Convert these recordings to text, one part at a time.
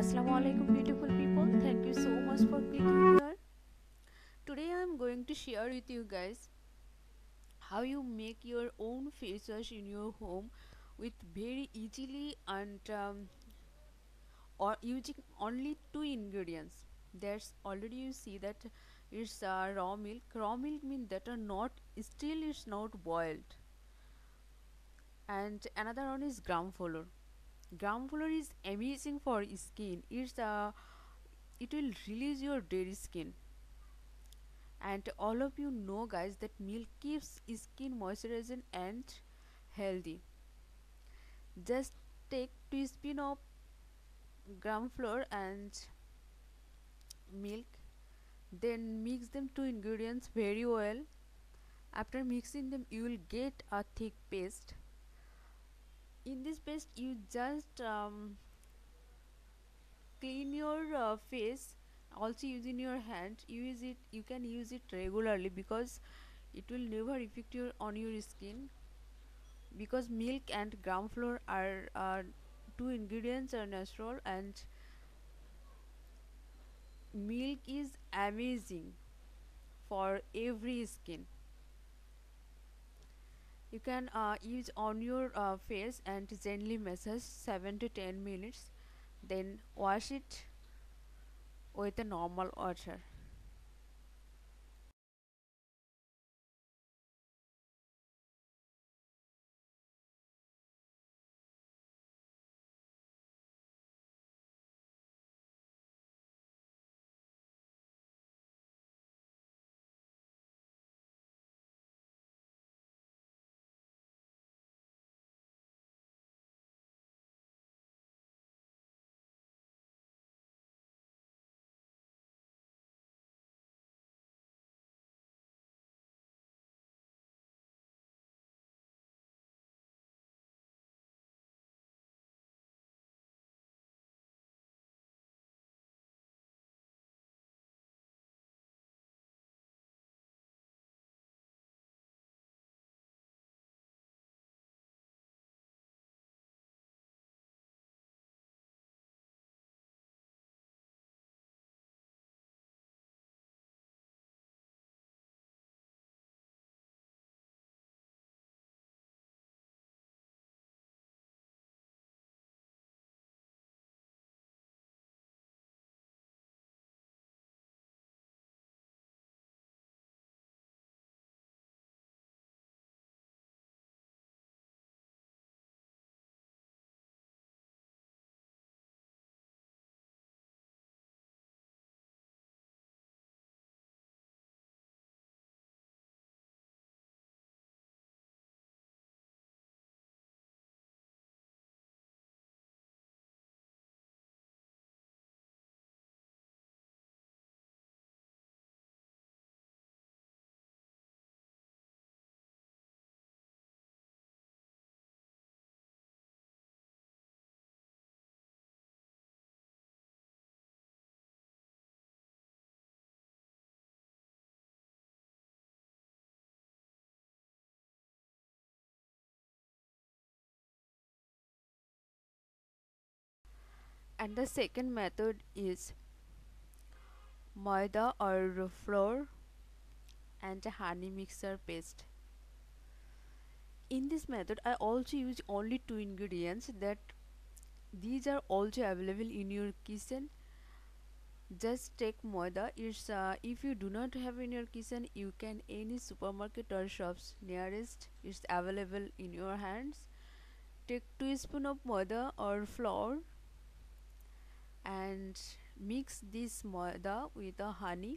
Assalamu alaikum beautiful people. Thank you so much for clicking here. Today I am going to share with you guys how you make your own face wash in your home with very easily and or using only two ingredients. There's already you see that it's raw milk. Raw milk means that are not still it's not boiled. And another one is gram flour. Gram flour is amazing for skin. It will release your dead skin. And all of you know guys that milk keeps skin moisturizing and healthy. Just take teaspoon of gram flour and milk, then mix them two ingredients very well. After mixing them you will get a thick paste. In this paste you just clean your face, also using your hand. You can use it regularly because it will never affect your on your skin, because milk and gram flour are two ingredients are natural, and milk is amazing for every skin. You can use on your face and gently massage 7 to 10 minutes, then wash it with a normal water. And the second method is maida or flour and a honey mixer paste. In this method I also use only two ingredients, that these are also available in your kitchen. Just take maida. It's if you do not have in your kitchen, you can any supermarket or shops nearest, it's available in your hands. Take 2 spoon of maida or flour and mix this maida with the honey,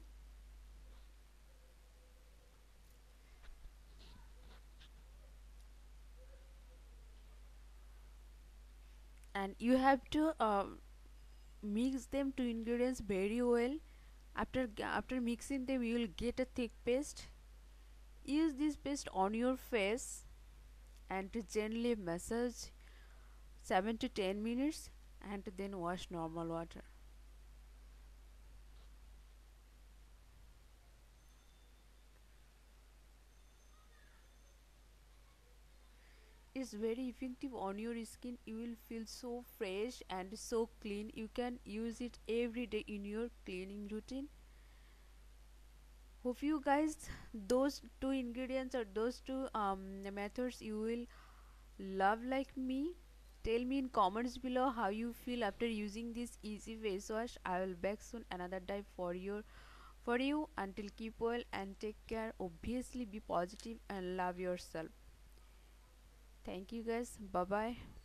and you have to mix them two ingredients very well. After mixing them you will get a thick paste. Use this paste on your face and to gently massage 7 to 10 minutes, and then wash normal water. It is very effective on your skin. You will feel so fresh and so clean. You can use it every day in your cleaning routine. Hope you guys, those two ingredients or those two methods you will love like me. Tell me in comments below how you feel after using this easy face wash. I will back soon another dive for you. Until, keep well and take care. Obviously be positive and love yourself. Thank you guys. Bye bye.